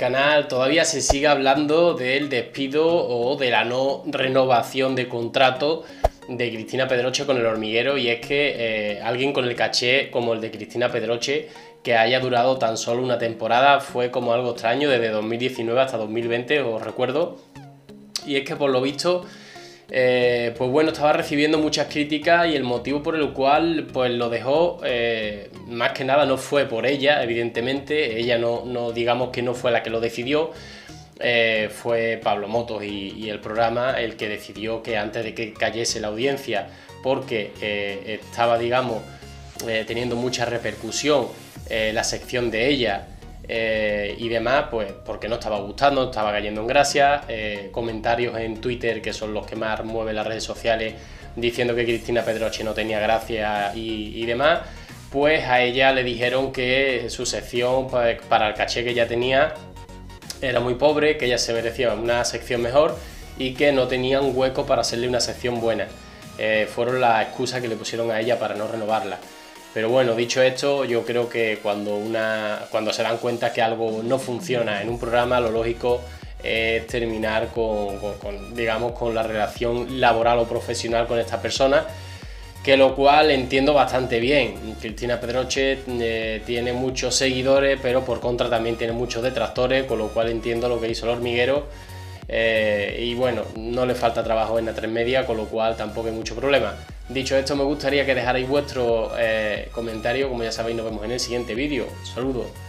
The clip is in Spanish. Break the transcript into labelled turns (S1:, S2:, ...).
S1: canal todavía se sigue hablando del despido o de la no renovación de contrato de Cristina Pedroche con El Hormiguero, y es que alguien con el caché como el de Cristina Pedroche que haya durado tan solo una temporada fue como algo extraño desde 2019 hasta 2020, os recuerdo. Y es que por lo visto pues bueno, estaba recibiendo muchas críticas, y el motivo por el cual pues lo dejó, más que nada no fue por ella, evidentemente, ella no digamos que no fue la que lo decidió, fue Pablo Motos y el programa el que decidió que antes de que cayese la audiencia, porque estaba digamos teniendo mucha repercusión la sección de ella y demás, pues porque no estaba gustando, estaba cayendo en gracia, comentarios en Twitter, que son los que más mueven las redes sociales, diciendo que Cristina Pedroche no tenía gracia y demás, pues a ella le dijeron que su sección, pues, para el caché que ella tenía, era muy pobre, que ella se merecía una sección mejor y que no tenía un hueco para hacerle una sección buena. Fueron las excusas que le pusieron a ella para no renovarla. Pero bueno, dicho esto, yo creo que cuando se dan cuenta que algo no funciona en un programa, lo lógico es terminar digamos, con la relación laboral o profesional con esta persona, que lo cual entiendo bastante bien. Cristina Pedroche tiene muchos seguidores, pero por contra también tiene muchos detractores, con lo cual entiendo lo que hizo El Hormiguero. Y bueno, no le falta trabajo en A3 Media, con lo cual tampoco hay mucho problema. Dicho esto, me gustaría que dejarais vuestro comentario. Como ya sabéis, nos vemos en el siguiente vídeo. Saludos.